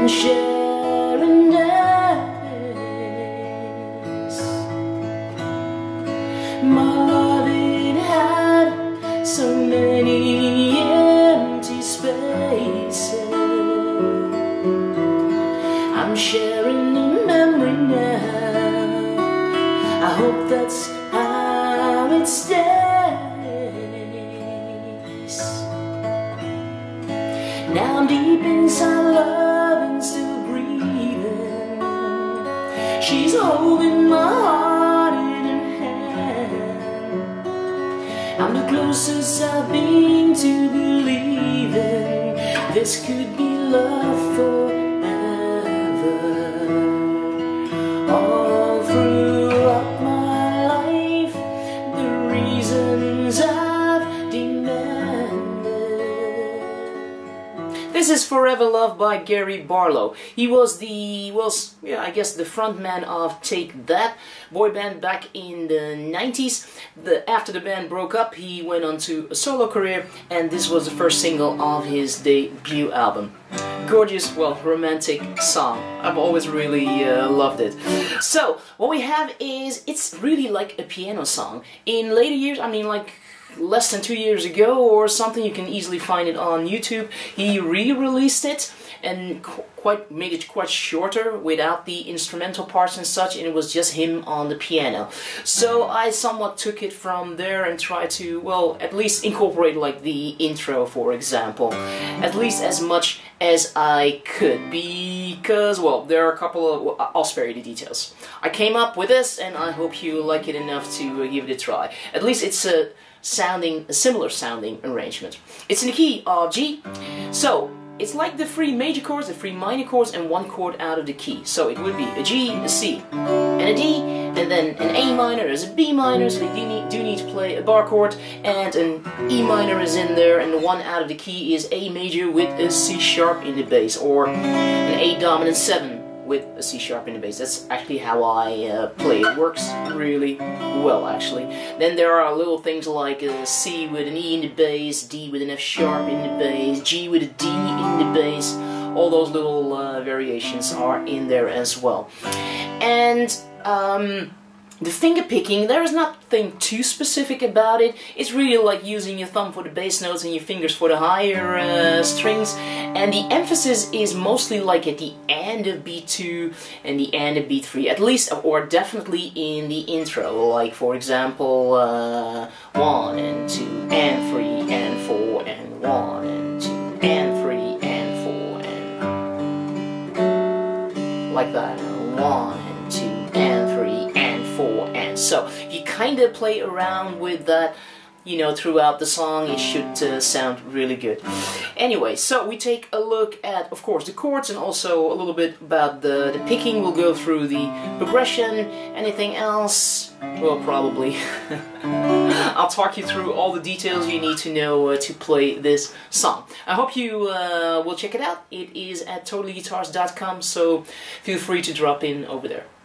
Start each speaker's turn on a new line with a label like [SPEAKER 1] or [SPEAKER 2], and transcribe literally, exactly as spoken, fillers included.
[SPEAKER 1] and sharing days. My love, it had so many empty spaces. I'm sharing a memory now. I hope that's how it stays. Now I'm deep inside love and still breathing. She's holding my heart in her hand. I'm the closest I've been to believing this could be love forever. All throughout my life, the reasons I've demanded. This is Forever Love by Gary Barlow. He was the, well, yeah, I guess the frontman of Take That boy band back in the nineties. The, after the band broke up, he went on to a solo career, and this was the first single of his debut album. Gorgeous, well, romantic song. I've always really uh, loved it. So, what we have is, it's really like a piano song. In later years, I mean like less than two years ago or something, you can easily find it on YouTube. He re-released it and qu quite made it quite shorter without the instrumental parts and such, and it was just him on the piano. So I somewhat took it from there and tried to, well, at least incorporate like the intro, for example, at least as much as I could, because, well, there are a couple of, I'll spare you the details. I came up with this and I hope you like it enough to uh, give it a try. At least it's a sounding, a similar sounding arrangement. It's in the key of G, so it's like the three major chords, the three minor chords, and one chord out of the key. So it would be a G, a C, and a D, and then an A minor, there's a B minor, so they do need, do need to play a bar chord, and an E minor is in there, and the one out of the key is A major with a C sharp in the bass, or an A dominant seven with a C sharp in the bass. That's actually how I uh, play. It works really well, actually. Then there are little things like a C with an E in the bass, D with an F sharp in the bass, G with a D in the bass. All those little uh, variations are in there as well. And um, the finger picking, there is nothing too specific about it. It's really like using your thumb for the bass notes and your fingers for the higher uh, strings. And the emphasis is mostly like at the end of beat two and the end of beat three, at least, or definitely in the intro. Like, for example, uh, one and two and three and four and one and two and three and four and like that. One and two and three and four, and so you kind of play around with that, you know, throughout the song. It should uh, sound really good. Anyway, so we take a look at, of course, the chords and also a little bit about the, the picking. We'll go through the progression. Anything else? Well, probably. I'll talk you through all the details you need to know uh, to play this song. I hope you uh, will check it out. It is at totally guitars dot com, so feel free to drop in over there.